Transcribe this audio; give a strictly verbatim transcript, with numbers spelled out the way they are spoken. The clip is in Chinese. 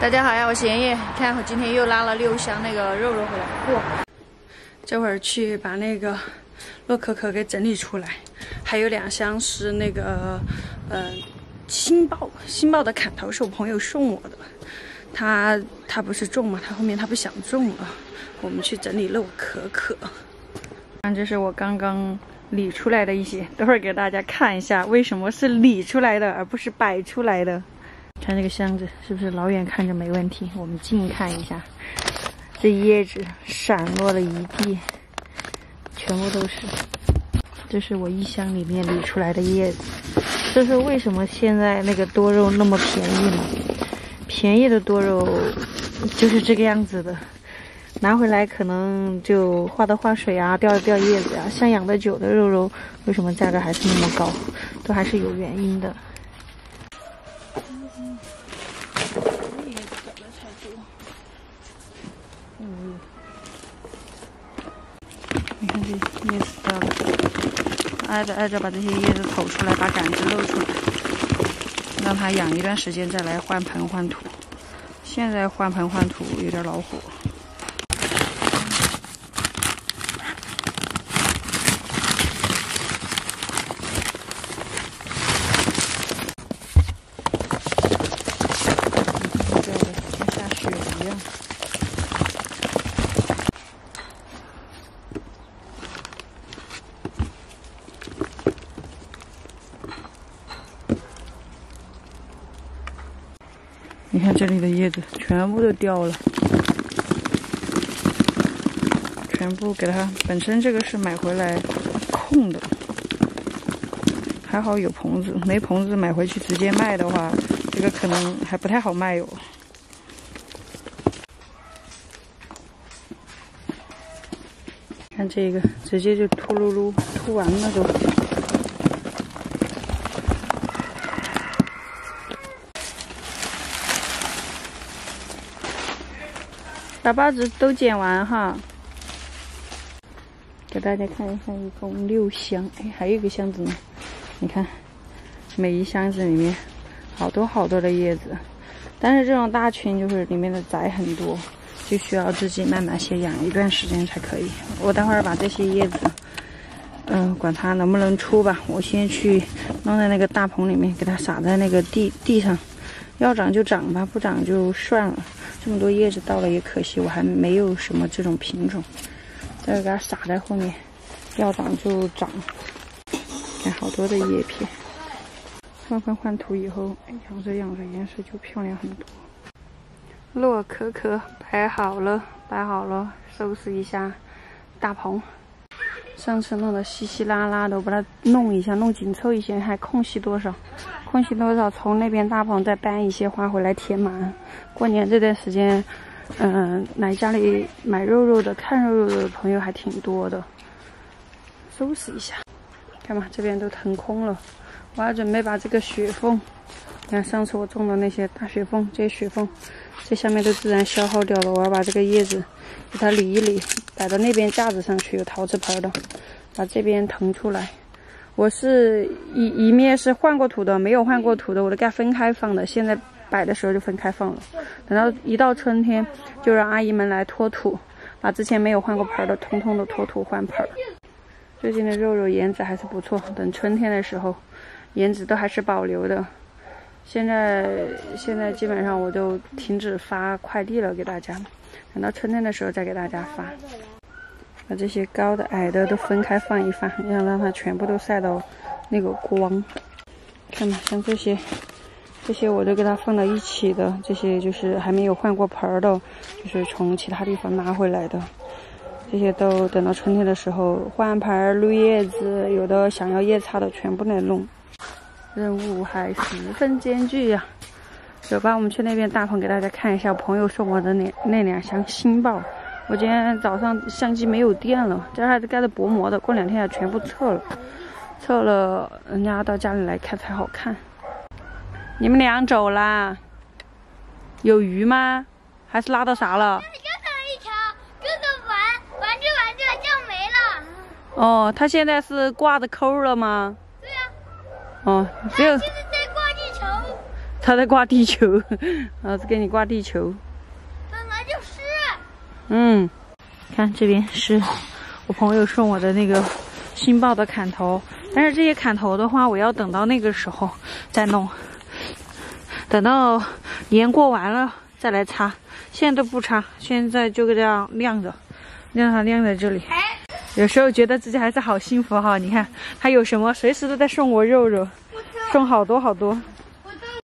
大家好呀，我是妍妍。看我今天又拉了六箱那个肉肉回来，哇！这会儿去把那个洛可可给整理出来，还有两箱是那个呃星豹，星豹的砍头是我朋友送我的，他他不是种嘛，他后面他不想种了，我们去整理洛可可。看，这是我刚刚理出来的一些，等会儿给大家看一下为什么是理出来的，而不是摆出来的。看这个箱子是不是老远看着没问题？我们近看一下，这叶子散落了一地，全部都是。这是我一箱里面理出来的叶子。这是为什么现在那个多肉那么便宜呢？便宜的多肉就是这个样子的，拿回来可能就化的化水啊，掉的掉叶子啊。像养的久的肉肉，为什么价格还是那么高？都还是有原因的。嗯，你看这叶子掉了，挨着挨着把这些叶子抖出来，把杆子露出来，让它养一段时间再来换盆换土。现在换盆换土有点老火。你看这里的叶子全部都掉了，全部给它。本身这个是买回来空的，还好有棚子，没棚子买回去直接卖的话，这个可能还不太好卖哟。看这个，直接就秃噜噜秃完了都。把把子都剪完哈，给大家看一下，一共六箱，哎，还有一个箱子呢。你看，每一箱子里面好多好多的叶子，但是这种大群就是里面的仔很多，就需要自己慢慢先养一段时间才可以。我待会儿把这些叶子，嗯、呃，管它能不能出吧，我先去弄在那个大棚里面，给它撒在那个地地上，要长就长吧，不长就算了。这么多叶子到了也可惜，我还没有什么这种品种，再给它撒在后面，要长就长。看好多的叶片，换盆换土以后，养着养着颜色就漂亮很多。洛可可摆好了，摆好了，收拾一下大棚。上次弄得稀稀拉拉的，我把它弄一下，弄紧凑一些，还空隙多少？空隙多少？从那边大棚再搬一些花回来填满。过年这段时间，嗯、呃，来家里买肉肉的、看肉肉的朋友还挺多的。收拾一下，看吧，这边都腾空了。我还准备把这个雪缝，你看上次我种的那些大雪缝，这些雪缝，这下面都自然消耗掉了。我要把这个叶子给它理一理，摆到那边架子上去，有陶瓷盆的，把这边腾出来。我是一一面是换过土的，没有换过土的，我都给它分开放的。现在摆的时候就分开放了，等到一到春天，就让阿姨们来脱土，把之前没有换过盆的，通通的脱土换盆。最近的肉肉颜值还是不错，等春天的时候，颜值都还是保留的。现在现在基本上我就停止发快递了给大家，等到春天的时候再给大家发。把这些高的矮的都分开放一放，要让它全部都晒到那个光。看吧，像这些这些我都给它放到一起的，这些就是还没有换过盆的，就是从其他地方拿回来的。这些都等到春天的时候换盆、撸叶子，有的想要叶插的全部能弄。任务还十分艰巨呀、啊！走吧，我们去那边大棚给大家看一下我朋友送我的那那两箱星豹。我今天早上相机没有电了，这还是盖着薄膜的，过两天要全部撤了，撤了人家到家里来看才好看。你们俩走啦？有鱼吗？还是拉到啥了？ 又上了一条，哥哥玩玩着玩着就没了。 哦，他现在是挂着钩了吗？ 对呀、 啊。哦，只有现在在挂地球。 他在挂地球，儿子给你挂地球。 本来就是。 嗯，看这边是我朋友送我的那个新爆的砍头，但是这些砍头的话，我要等到那个时候再弄，等到年过完了再来擦。现在都不擦，现在就这样晾着，让它晾在这里。有时候觉得自己还是好幸福哈，你看他有什么随时都在送我肉肉，送好多好多。